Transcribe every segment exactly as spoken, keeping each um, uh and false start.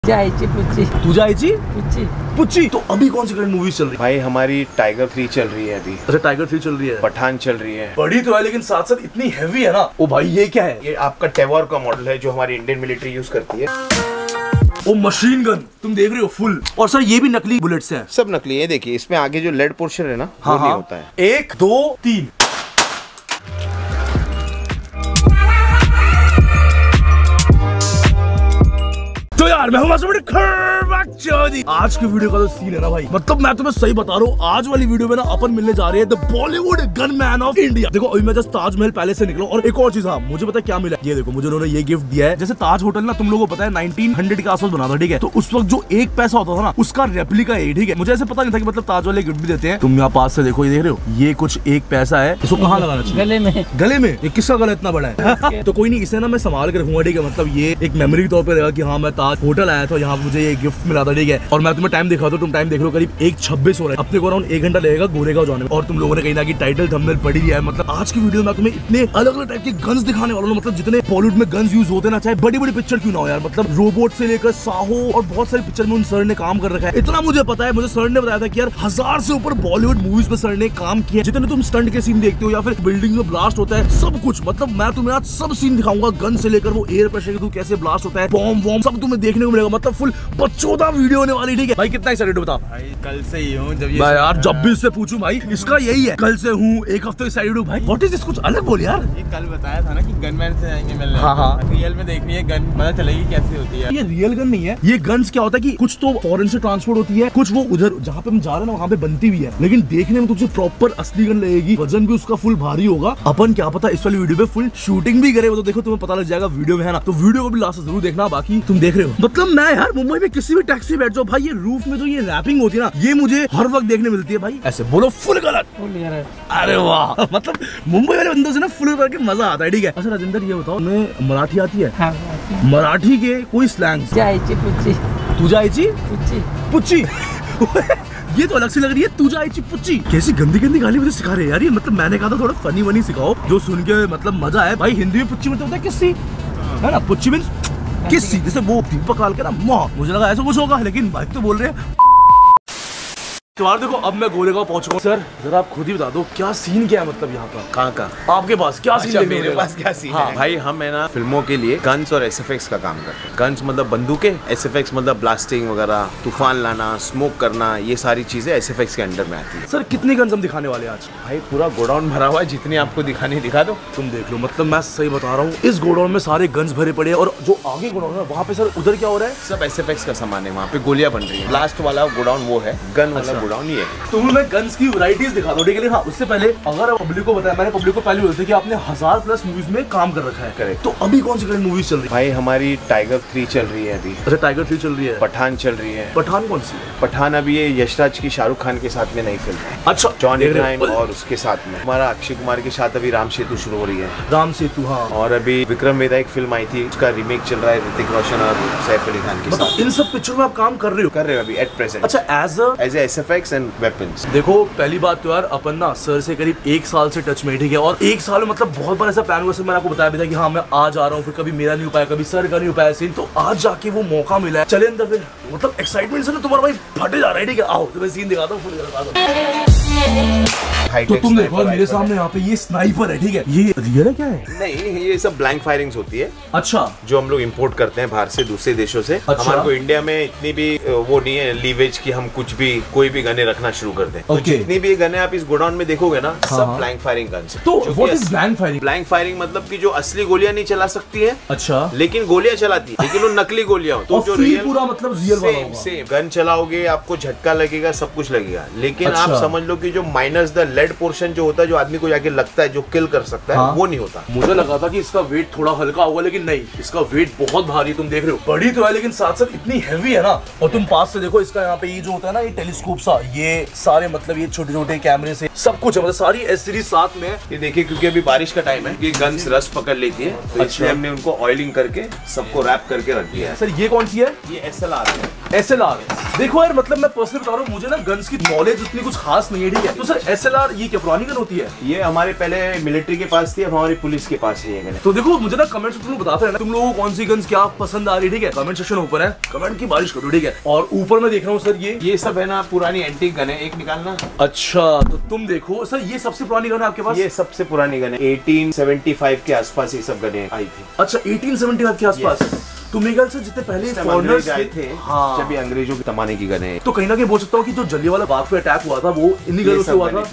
जायची पुच्ची। तू जायची पुच्ची पुच्ची। तो अभी कौन सी करंट मूवीज चल रही है भाई? हमारी टाइगर थ्री चल रही है अभी। अच्छा टाइगर थ्री चल रही है, पठान चल रही है। बड़ी तो है लेकिन साथ साथ इतनी हैवी है ना। ओ भाई ये क्या है? ये आपका टेवॉर का मॉडल है जो हमारी इंडियन मिलिट्री यूज करती है। ओ मशीन गन तुम देख रहे हो फुल। और सर ये भी नकली बुलेट्स हैं? सब नकली है। देखिए इसमें आगे जो लेड पोर्शन है ना, हाँ, वो नहीं हाँ। होता है। एक दो तीन। तो यार मैं हूं आज की वीडियो का तो सीन है ना भाई, मतलब मैं तुम्हें सही बता रहा हूँ, आज वाली वीडियो में ना अपन मिलने जा रहे हैं the Bollywood gunman of India. देखो अभी मैं जस्ट ताजमहल पैलेस से निकला और एक और चीज, हाँ मुझे पता है क्या मिला। ये देखो मुझे उन्होंने ये गिफ्ट दिया है। जैसे ताज होटल ना तुम लोगों को पता है नाइनटीन हंड्रेड के आसपास बना था, ठीक है? तो उस वक्त जो एक पैसा होता था ना उसका रेप्लिका है, ठीक है? मुझे ऐसे पता नहीं था कि मतलब ताज वाले गिफ्ट भी देते हैं। तुम यहाँ पास से देखो, ये देख रहे हो, ये कुछ एक पैसा है। इसको कहाँ लगाना चाहिए? गले में। गले में? ये किसका गला इतना बड़ा है? तो कोई नहीं, इसे ना मैं संभाल के रखूंगा, ठीक है? मतलब ये एक मेमोरी के तौर पर रहेगा कि हाँ मैं ताज होटल आया था, यहाँ मुझे ये गिफ्ट मिला था, ठीक है? और मैं तुम्हें टाइम दिखा दूं, तुम टाइम देख लो, करीब एक छब्बीस हो रहा है। अपने को अराउंड एक घंटा लगेगा गोरेगांव जाने में। और तुम लोगों ने कहीं ना कहीं टाइटल थंबनेल पढ़ ही लिया है। मतलब आज की वीडियो में तुम्हें इतने अलग अलग टाइप के गन्स दिखाने वाला हूं, मतलब जितने बॉलीवुड में गन्स यूज होते ना, चाहे बड़ी बड़ी पिक्चर क्यों ना हो यार, मतलब रोबोट से लेकर साहो और बहुत सारी पिक्चर में उन सर ने काम कर रखा है। इतना मुझे पता है, मुझे सर ने बताया था कि यार हजार से ऊपर बॉलीवुड मूवीज में सर ने काम किया। जितने तुम स्टंट के सीन देखते हो या फिर बिल्डिंग में ब्लास्ट होता है, सब कुछ, मतलब मैं तुम्हें आज सब सीन दिखाऊंगा, गन से लेकर वो एयर प्रेशर के कैसे ब्लास्ट होता है, बॉम्ब वॉम्ब सब तुम्हें देखने को मिलेगा। मतलब फुल बच्चों वीडियो होने वाली, ठीक है भाई? कितना एक्साइटेड बता भाई? कल से ही हूँ। जब ये मैं यार जब भी इससे पूछूं भाई इसका यही है, कल से हूँ, एक हफ्ते एक्साइटेड हूँ भाई। What is this? कुछ अलग बोल यार। ये कल बताया था ना कि गनमैन से आएंगे मिलने। हाँ हाँ। रियल में देखनी है गन, पता चलेगी कैसी होती है। ये रियल गन नहीं है। ये गन्स क्या होता है कि कुछ तो फॉरेन से ट्रांसपोर्ट होती है, कुछ वो उधर जहाँ पे हम जा रहे हैं ना वहाँ पे बनती भी है, लेकिन देखने में तुझे प्रॉपर असली गन लगेगी। वजन भी उसका फुल भारी होगा। अपन क्या पता इस वाली वीडियो पे फुल शूटिंग भी करे, वो तो देखो तुम्हें पता लग जाएगा वीडियो में, है ना? तो वीडियो को भी लास्ट जरूर देखना। बाकी तुम देख रहे हो, मतलब मैं यार मुंबई में किसी भी टैक्सी बैठ जाओ भाई, ये रूफ में जो ये रैपिंग होती है ना, ये मुझे हर वक्त देखने मिलती है भाई। ऐसे बोलो फुल गलत। अरे वाह, मतलब मुंबई वाले बंदों से ना फुल करके मजा आता है, ठीक है? अच्छा राजेंद्र ये बताओ, मैं मराठी आती है? हाँ, मराठी के कोई स्लैंग? जायची पुच्ची। तू जायची पुच्ची पुच्ची। ये तो अलग से लग रही है, तू जायची पुच्ची। कैसी गंदी गंदी गाली मुझे सिखा रहे हैं यार ये। मतलब मैंने कहा था थोड़ा फनी वनी सिखाओ जो सुन के मतलब मजा है भाई। हिंदी में पुच्ची मतलब होता है किस्सी, है ना? पुच्ची मीन्स किस्सी, जैसे वो दीपक काल के ना माँ, मुझे लगा ऐसा कुछ होगा, लेकिन भाई तो बोल रहे हैं। तो यार देखो अब मैं गोरेगांव पहुंच चुका हूं। सर जरा आप खुद ही बता दो क्या सीन क्या है, मतलब यहाँ का? कहाँ का? आपके पास क्या सीन? अच्छा, मेरे पास क्या सीन हाँ। है? भाई हम है ना फिल्मों के लिए गन्स और एसएफएक्स का काम करते हैं। गन्स मतलब बंदूकें, एसएफएक्स मतलब ब्लास्टिंग वगैरह, तूफान लाना, स्मोक करना, ये सारी चीजें एसएफएक्स के अंडर में आती है। सर कितनी गन्स हम दिखाने वाले आज? भाई पूरा गोडाउन भरा हुआ है, जितनी आपको दिखानी दिखा दो। तुम देख लो, मतलब मैं सही बता रहा हूँ, इस गोडाउन में सारे गन्स भरे पड़े हैं। और जो आगे गोडाउन है वहाँ पे सर उधर क्या हो रहा है? सब एसएफएक्स का सामान है, वहाँ पे गोलियां बन रही है। ब्लास्ट वाला गोडाउन वो है, गन वाला गोडाउन ये है। तो मैं गन्स की वैरायटीज दिखा दो, ठीक है? हाँ उससे पहले अगर पब्लिक को बताया, मैंने पब्लिक को पहले बोलते कि आपने हजार प्लस मूवीज में काम कर रखा है। करेक्ट। तो अभी कौन सी करंट मूवीज चल रही है? भाई हमारी टाइगर थ्री चल रही है अभी। अच्छा टाइगर थ्री चल रही है। पठान चल रही है। पठान कौन सी है? पठान अभी ये यशराज की शाहरुख खान के साथ में नई फिल्म है। अच्छा जॉन इब्राहिम और उसके साथ में हमारा अक्षय कुमार के साथ अभी राम सेतु शुरू हो रही है। राम सेतु, हाँ। और अभी विक्रम वेदा एक फिल्म आई थी, उसका रीमेक चल रहा है ऋतिक रोशन और सैफ अली खान के साथ। इन सब पिक्चर में आप काम कर रहे हो? कर रहे हो अभी एट प्रेजेंट। अच्छा as a as a SFX and weapons. देखो पहली बात तो यार अपन ना सर से करीब एक साल से टच में, ठीक है? और एक साल में मतलब बहुत बार ऐसा प्लान हुआ, मैंने आपको बताया भी था कि हाँ मैं आज आ रहा हूँ, फिर कभी मेरा नहीं हो पाया, कभी सर का नहीं हो पाया सीन, तो आज जाके वो मौका मिला है। चले अंदर फिर, मतलब एक्साइटमेंट से ना तुम्हारा भाई फटे जा रहा है, ठीक है? आओ तुम्हें सीन दिखाता हूँ, फुल दिखा दो। तो तुम देखो मेरे सामने यहाँ पे ये स्नाइपर है, ठीक है? ये रियल है क्या है? नहीं, ये सब ब्लैंक फायरिंग्स होती है। अच्छा। जो हम लोग इंपोर्ट करते हैं बाहर से, दूसरे देशों से। अच्छा। हमारे को इंडिया में इतनी भी वो नहीं है लीवेज कि हम कुछ भी कोई भी गने रखना शुरू कर दें। तो जितनी भी गने आप इस गोडाउन में देखोगे ना, सब ब्लैंक फायरिंग गन्स। तो what is blank firing? Blank firing मतलब कि जो असली गोलियां नहीं चला सकती है, अच्छा, लेकिन गोलियां चलाती है, लेकिन वो नकली गोलियां हो। तो जो रियल पूरा मतलब रियल वाला होगा। सेम गन चलाओगे आपको झटका लगेगा, सब कुछ लगेगा, लेकिन अच्छा। आप समझ लो कि जो माइनस द लेड पोर्शन जो होता है, जो आदमी को जाके लगता है, जो किल कर सकता है, हाँ? वो नहीं होता। मुझे लगा था कि इसका वेट थोड़ा हल्का होगा, लेकिन नहीं, इसका वेट बहुत भारी। तुम देख रहे हो, बड़ी तो है लेकिन साथ साथ इतनी हैवी है ना। और तुम पास से देखो, इसका यहाँ पे ये जो होता है ना, ये टेलीस्कोप सा, ये सारे मतलब ये छोटे छोटे कैमरे से सब कुछ है, मतलब सारी एस सीरीज साथ में। ये देखिए क्योंकि अभी बारिश का टाइम है, ये गन्स रस्ट पकड़ लेती है, तो इसलिए हमने उनको ऑयलिंग करके सबको रैप करके रख दिया है। सर ये कौन सी है? ये एस एल आर है। एस एल आर देखो यार मतलब मैं पर्सनली बता रहा हूँ, मुझे ना गन्स की नॉलेज उतनी कुछ खास नहीं है, ठीक है। तो सर एस एल आर ये क्या पुरानी गन होती है? ये हमारे पहले मिलिट्री के पास थी, अब हमारी पुलिस के पास है ये गन। तो देखो मुझे ना कमेंट्स में तुम लोग बताते रहना तुम लोगों को कौन सी गन्स क्या पसंद आ रही है, ठीक है। कमेंट सेक्शन ऊपर है, कमेंट की बारिश करो, ठीक है। और ऊपर मैं देख रहा हूँ सर ये ये सब है ना पुरानी एंटीक गन है, एक निकालना। अच्छा तो तुम देखो सर ये सबसे पुरानी गन है आपके पास? ये सबसे पुरानी गन है, अठारह सौ पचहत्तर के आसपास ये सब गनें आई थी। अच्छा अठारह सौ पचहत्तर के आसपास। तो मेरे ख्याल से जितने पहले फॉरेनर्स आए थे, हाँ। जब ये अंग्रेजों के जमाने की गनें, तो कहीं ना कहीं बोल सकता हूँ कि जो जलियांवाला बाग पे अटैक हुआ था वो इन्हीं गनों से हुआ था।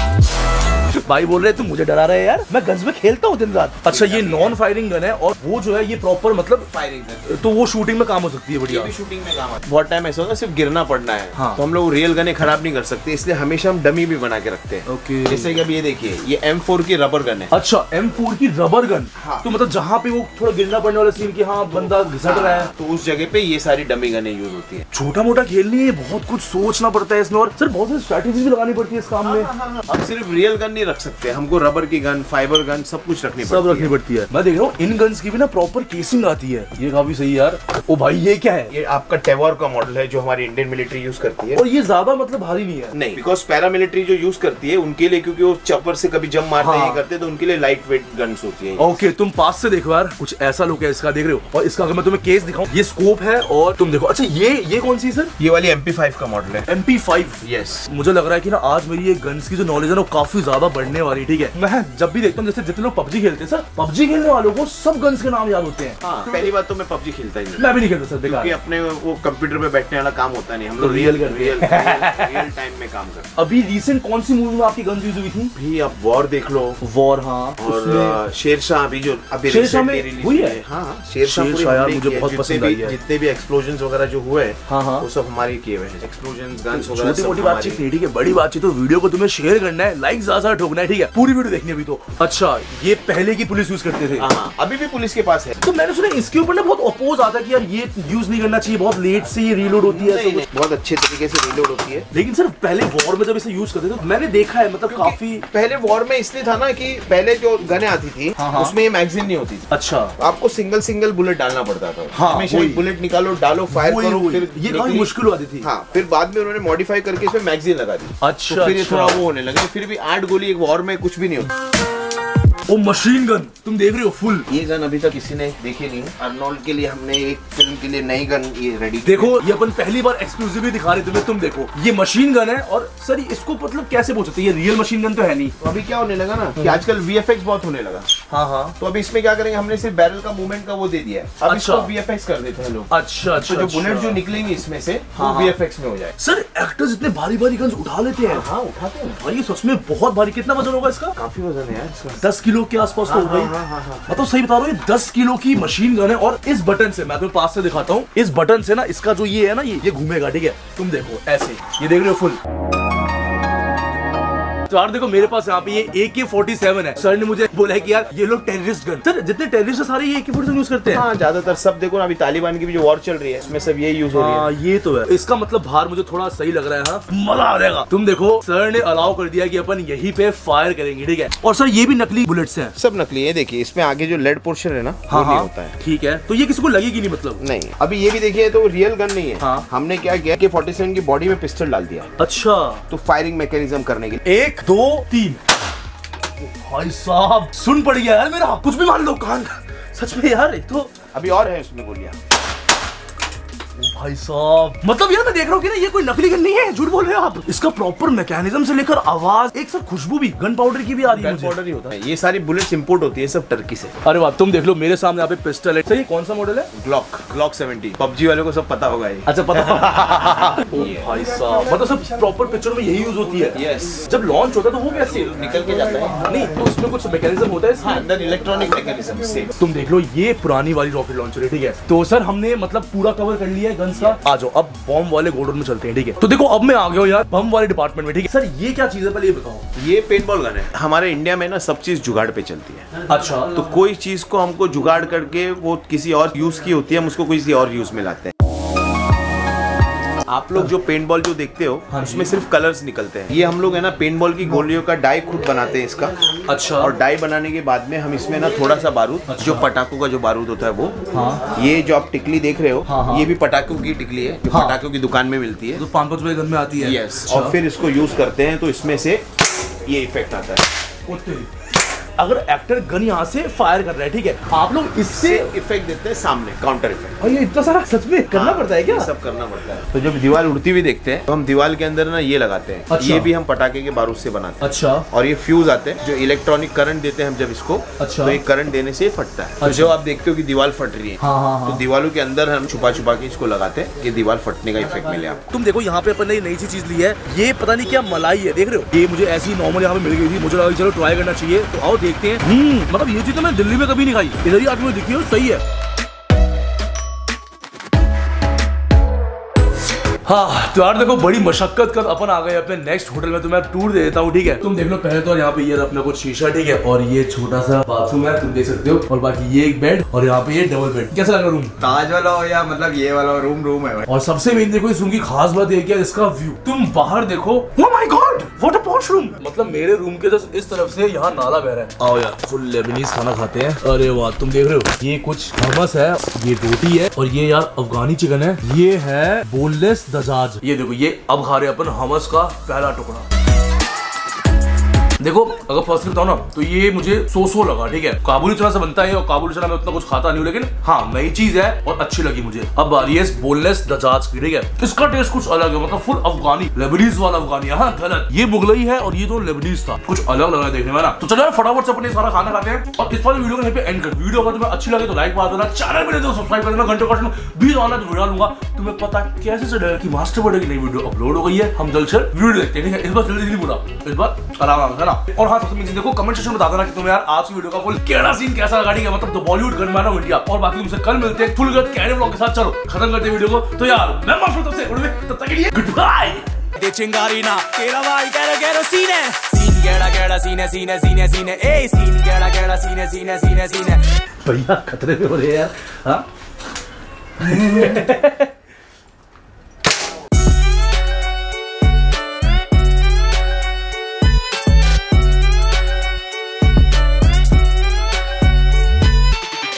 यस। भाई बोल रहे तुम मुझे डरा रहे हैं यार, मैं गन्स में खेलता हूँ दिन रात। अच्छा ये नॉन फायरिंग गन है और वो जो है ये प्रॉपर मतलब फायरिंग गन, तो वो शूटिंग में काम हो सकती है। बढ़िया, ये भी शूटिंग में काम आता है। बहुत टाइम ऐसा होता है सिर्फ गिरना पड़ना है, हाँ। तो हम लोग रियल गनें खराब नहीं कर सकते, इसलिए हमेशा हम डमी भी बना के रखते हैं। ओके। जैसे कि अब ये देखिए, ये एम फोर की रबर गन है। अच्छा एम फोर की रबर गन, हाँ। तो मतलब जहाँ पे वो थोड़ा गिरना पड़ने वाला सीन की हाँ बंदा घिसट रहा है, तो उस जगह पे ये सारी डमी गनें यूज होती है। छोटा मोटा खेलनी है, बहुत कुछ सोचना पड़ता है इसमें, और सर बहुत सारी स्ट्रैटेजी भी लगानी पड़ती है इस काम में। हम सिर्फ रियल गन नहीं रख सकते, हमको रबर की गन, फाइबर गन सब कुछ रखनी सब पड़ती रखनी है। पड़ती है। मैं देख रहा हूँ इन गन्स की भी ना प्रॉपर केसिंग आती है, ये काफी सही है यार। ओ भाई ये क्या है? ये आपका टेवॉर का मॉडल है जो हमारी इंडियन मिलिट्री यूज करती है। और ये ज्यादा मतलब भारी नहीं है? नहीं, बिकॉज पैरामिलिट्री जो यूज करती है उनके लिए, क्योंकि वो चप्पर से कभी जम मारते हैं, हाँ। ये करते हैं, तो उनके लिए लाइट वेट गन्स होती है। ओके तुम पास से देखो यार, कुछ ऐसा लुक है इसका, देख रहे हो। और इसका अगर मैं तुम्हें केस दिखाऊं, ये स्कोप है और तुम देखो। अच्छा ये ये कौन सी सर? ये वाली एम पी फाइव का मॉडल है। M P five. यस। मुझे लग रहा है कि ना आज मेरी ये गन्स की जो नॉलेज है ना वो काफी ज्यादा बढ़ने वाली, ठीक है। मैं जब भी देखता हूँ जैसे जितने लोग पबजी खेलते हैं सर, पबजी खेलने वालों को सब गन्स के नाम याद होते हैं। हाँ, पहली बात तो मैं पबजी खेलता ही नहीं, मैं भी नहीं खेलता सर, बेकार क्योंकि अपने वो कंप्यूटर पे बैठने वाला काम होता नहीं, हम लोग तो real real real real time में काम करते हैं। अभी रिसेंट कौन सी मूवी में आपकी गन्स यूज हुई थी? भी आप वॉर देख लो, वॉर, हाँ। और शेरशाह अभी जो अभी शेरशाह में recently release हुई है? हुई हाँ, शेरशाह पूरी शेरशाह यार हमने मुझे की है। बहुत जितने पसंद भी आई है। जितने भी एक्सप्लोजन्स वगैरह जो हुए हैं, हाँ हाँ वो सब हमारे किए हुए हैं। एक्सप्लोजन्स, गन्स वगैरह छोटी सब मोटी हमारी। बातचीत नहीं, ठीक है। बड़ी बातचीत तो वीडियो को तुम्हें शेयर करना है, लाइक ज्यादा ठोकना है, ठीक है। पूरी वीडियो देखनी है अभी तो। अच्छा ये पहले की पुलिस यूज करते थे? हाँ, अभी भी पुलिस के पास है। तो मैंने सुना इसके ऊपर ना बहुत अपोज आता है कि यार ये यूज नहीं करना चाहिए, बहुत लेट से ये रीलोड होती है, नहीं, ऐसा नहीं, कुछ। बहुत अच्छे तरीके से रीलोड होती है। लेकिन सर पहले वॉर में जब इसे यूज करते थे तो मैंने देखा है मतलब काफी। पहले वॉर में इसलिए था ना कि पहले जो गनें आती थी, हाँ, हाँ। उसमें ये मैगजीन नहीं होती थी। अच्छा आपको सिंगल सिंगल बुलेट डालना पड़ता था। हाँ, हमेशा वही। एक बुलेट निकालो, डालो, फायर वही, करो, वही। फिर ये काफी निकली। मुश्किल होती थी। हाँ, फिर बाद में उन्होंने मॉडिफाई करके इसमें मैगजीन लगा दी। अच्छा, तो फिर ये अच्छा। थोड़ा वो होने लगे। फिर भी आठ गोली एक वॉर में कुछ भी नहीं होती। वो मशीन गन तुम देख रहे हो फुल। ये गन अभी तक किसी ने देखी नहीं। अर्नोल्ड के लिए हमने एक फिल्म के लिए नई गन ये रेडी। देखो ये अपन पहली बार एक्सक्लूसिवली दिखा रहे थे, तुम देखो ये मशीन गन है। और सर इसको मतलब कैसे बोल सकते हैं, ये रियल मशीन गन तो है नहीं। तो अभी क्या होने लगा ना कि आजकल वी एफ एक्स बहुत होने लगा। हाँ हाँ। तो अभी इसमें क्या करेंगे, हमने सिर्फ बैरल का मूवमेंट का वो दे दिया है। अब अच्छा। इसको वी एफ एक्स कर देते हैं लोग। अच्छा अच्छा। तो जो अच्छा। बुलेट जो निकलेंगे इसमें से हाँ, वो वी एफ एक्स में हो जाए। सर एक्टर्स इतने भारी भारी गन्स उठा लेते हैं? हाँ, उठाते हैं। भाई ये सच में बहुत भारी। कितना वजन होगा इसका? काफी वजन है यार इसका। दस किलो के आसपास तो होगा ही। हाँ, हाँ, हाँ। मतलब सही बता रहा हूँ, ये दस किलो की मशीन गन है। और इस बटन से मैं तुम्हें पास से दिखाता हूँ, इस बटन से ना इसका जो ये है ना ये ये घूमेगा, ठीक है। तुम देखो ऐसे, ये देख रहे हो फुल। तो यार देखो मेरे पास यहाँ पे ये ए के फोर्टी सेवन है। सर ने मुझे बोला है कि यार ये लोग टेररिस्ट गन, सर जितने टेररिस्ट है सारे ये ए के फोर्टी सेवन यूज करते हैं। हाँ, ज्यादातर सब देखो ना, अभी तालिबान की भी जो वॉर चल रही है इसमें सब ये यूज हो रही है। हाँ ये तो है। इसका मतलब भार मुझे थोड़ा सही लग रहा है। हाँ मजा आ जाएगा। तुम देखो सर ने अलाउ कर दिया कि अपन यहीं पे फायर करेंगे, ठीक है। और सर ये भी नकली बुलेट्स हैं? सब नकली है। देखिए इसमें आगे जो लेड पोर्शन है ना, हाँ वो नहीं हाँ होता है। ठीक है। तो ये किसी को लगेगी नहीं मतलब? नहीं, अभी ये भी देखिए तो रियल गन नहीं है। हाँ। हमने क्या किया कि फोर्टी सेवन की बॉडी में पिस्टल डाल दिया, अच्छा। तो फायरिंग मैकेनिज्म करने के लिए। एक दो तीन। भाई साहब सुन पड़ गया यार मेरा, कुछ भी मान लो कान। सच में यार ये तो अभी और है उसमें गोलियां। भाई साहब मतलब यार मैं देख रहा हूँ कि ना ये कोई नकली गन नहीं है, झूठ बोल रहे हो आप। इसका प्रॉपर मैकेनिज्म से लेकर आवाज, एक सर खुशबू भी गन पाउडर की भी आ रही है। गन पाउडर ही होता है। ये सारी बुलेट्स इंपोर्ट होती है सब टर्की से। अरे वाह, तुम देख लो मेरे सामने यहाँ पे पिस्टल है। सर ये कौन सा मॉडल है? Glock Glock seventy. पबजी वालों को सब पता होगा ये। अच्छा पता। ओ भाई साहब मतलब सब प्रॉपर पिक्चर में यही यूज होती है। यस। जब लॉन्च होता है तो वो कैसे निकल के जाता है? नहीं तो उसमें कुछ मैकेनिज्म होता है इसमें? हाँ, अंदर इलेक्ट्रॉनिक मैकेनिज्म से। तुम देख लो ये पुरानी वाली रॉकेट लॉन्चर है, ठीक है। तो सर हमने मतलब पूरा कवर कर लिया है गन्स का। आ जाओ अब बम वाले गोडाउन में चलते हैं, ठीक है। तो देखो अब मैं आ गया हूँ यार बम वाले डिपार्टमेंट में, ठीक है। सर ये क्या चीज है पहले ये बताओ। ये पेंटबॉल गन है। हमारे इंडिया में ना सब चीज जुगाड़ पे चलती है। अच्छा। तो कोई चीज को हमको जुगाड़ करके वो किसी और यूज की होती है, हम उसको किसी और यूज में लाते हैं। आप लोग जो पेंट बॉल जो देखते हो हाँ उसमें सिर्फ कलर्स निकलते हैं। ये हम लोग है ना पेंट बॉल की गोलियों का डाई खुद बनाते हैं इसका। अच्छा। और डाई बनाने के बाद में हम इसमें ना थोड़ा सा बारूद, अच्छा। जो पटाखों का जो बारूद होता है वो, हाँ। ये जो आप टिकली देख रहे हो, हाँ, हाँ। ये भी पटाखों की टिकली है जो हाँ। पटाखों की दुकान में मिलती है, तो पाँच पाँच रुपए गन में आती है। यस। और फिर इसको यूज करते हैं तो इसमें से ये इफेक्ट आता है। अगर एक्टर गन यहाँ से फायर कर रहा है, ठीक है, आप लोग इससे इफेक्ट देते हैं सामने, काउंटर इफेक्ट। और ये इतना सारा सच में करना पड़ता है क्या? ये सब करना पड़ता है। तो जब दीवार उड़ती हुई देखते हैं तो हम दीवार के अंदर ना ये लगाते हैं। अच्छा। ये भी हम पटाखे के बारूद से बनाते हैं। अच्छा। और ये फ्यूज आते हैं जो इलेक्ट्रॉनिक करंट देते हैं हम जब इसको। अच्छा। तो एक करंट देने से ये फटता है। तो अच्छा। जो आप देखते हो कि दीवार फट रही है, हाँ, हाँ, हाँ। तो दीवारों के अंदर हम छुपा छुपा के इसको लगाते हैं कि दीवार फटने का इफेक्ट मिले आपको। तुम देखो यहाँ पे अपन ने नई सी चीज ली है, ये पता नहीं क्या मलाई है, देख रहे हो? ये मुझे ऐसी नॉर्मल यहाँ पे मिल गई थी, मुझे लगा चलो ट्राई करना चाहिए, तो आओ देखते हैं। हम्म, मतलब ये चीज तो मैंने दिल्ली में कभी नहीं खाई, इधर ही आके मुझे दिखी हो, सही है। हाँ तो यार देखो बड़ी मशक्कत कर अपन आ गए अपने नेक्स्ट होटल में। तो मैं टूर दे देता हूँ, ठीक है? तुम देख लो पहले तो यहाँ पे ये अपना कुछ शीशा, ठीक है, और ये छोटा सा बाथरूम है, तुम देख सकते हो, और बाकी ये एक बेड और यहाँ पे ये डबल बेड। कैसा लगा रूम? ताज वाला हो या मतलब ये वाला रूम रूम है भाई। और सबसे मेन देखो इस रूम की खास बात ये क्या, इसका व्यू तुम बाहर देखो। Oh my god what a posh room. मतलब मेरे रूम के जस्ट इस तरफ से यहाँ नाला बह रहा है। आओ यार फुल लेबनीज खाना खाते हैं। अरे वाह, तुम देख रहे हो ये कुछ हमस है, ये रोटी है, और ये यार अफगानी चिकन है, ये है बोनलेस दजाज। ये देखो ये अब खा रहे अपन हमस का पहला टुकड़ा। देखो अगर पर्सनली बताओ ना तो ये मुझे सो सो लगा, ठीक है? काबुली चना से बनता है और काबुली चना में उतना कुछ खाता नहीं हूँ, लेकिन हाँ नई चीज है और अच्छी लगी मुझे। अब बारी है बोनलेस दजाज की, ठीक है? इसका टेस्ट कुछ अलग है, मतलब फुल अफगानी, लेबनीज वाला अफगानी। हाँ गलत, ये मुगलई है और ये तो लेबनीज था, कुछ अलग लग रहा है देखने में ना। तो चलो फटाफट से अपने सारा खाना खाते हैं और इस वाली वीडियो को यहीं पे एंड कर। वीडियो अगर तुम्हें अच्छी लगे तो लाइक मार देना, चैनल में तो सब्सक्राइब कर देना, घंटे का भी आना तो वीडियो लूंगा। तुम्हें पता कैसे चलेगा कि मास्टर बर्थडे की नई वीडियो अपलोड हो गई है? हम जल्द से वीडियो देखते हैं, ठीक है? इस बार जल्दी नहीं बोला, इस बार आराम आराम है ना। और हाँ सबसे देखो कमेंट सेक्शन में बता देना कि तुम्हें यार आज की वीडियो का फुल केड़ा सीन कैसा लगा, ठीक है? मतलब तो बॉलीवुड गन ऑफ इंडिया। और बाकी तुमसे कल मिलते हैं फुल गन कैरे व्लॉग के साथ। चलो खत्म करते हैं वीडियो को। तो यार मैं माफी तब से तब तक के लिए goodbye. De Chingarina, Kera vai, Kera Kera Sine, Sine Kera Kera Sine Sine Sine Sine, eh Sine Kera Kera Sine Sine Sine Sine. भैया खतरे में हो रहे हैं यार। हाँ